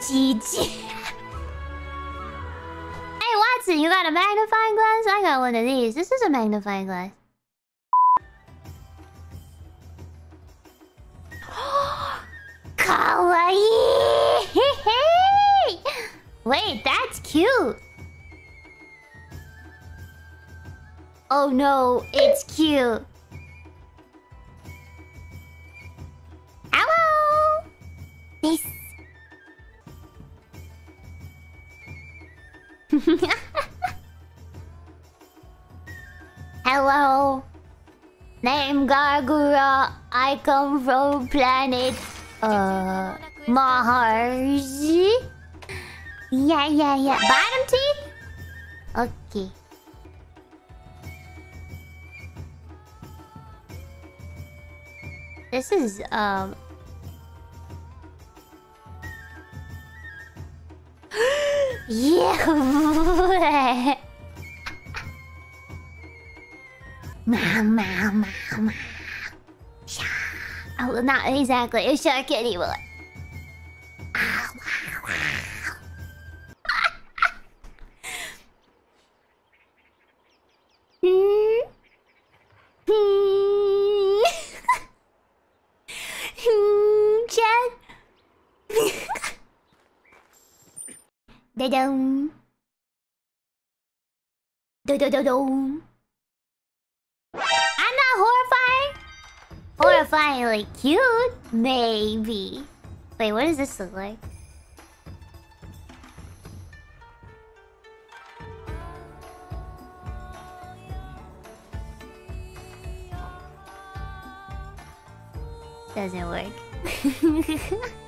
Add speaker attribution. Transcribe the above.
Speaker 1: GG. Hey, Watson, you got a magnifying glass? I got one of these. This is a magnifying glass. Kawaii! Wait, that's cute. Oh no, it's cute. Hello! This. Hello. Name GawrGura. I come from planet Mars. Yeah. Bottom teeth? Okay. This is yeah. Oh, not exactly a shark anymore. Chat. Da-dum. Do-do-do-dum. I'm not horrifying. Horrifyingly cute, maybe. Wait, what does this look like? Doesn't work.